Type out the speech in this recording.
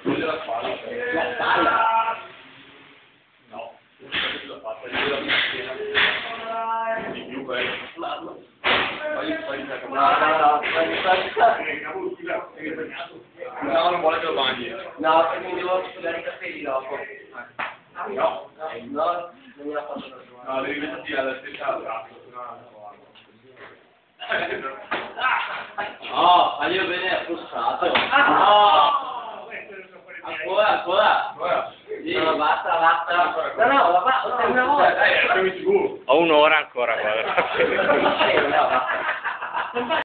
La spalla. La spalla? No, la fatta della piena. Di più bello. No, non vuole che lo bagni. No, perché mi devo sudare i capelli dopo. No, No, non mi ha fatto la sua. no, devi metterti alla stessa braccio, Oh, ma io bene affossato. Ancora. Guarda. No, basta. No, va, una volta. Siamo sicuro. Ho un'ora ancora, guarda. No,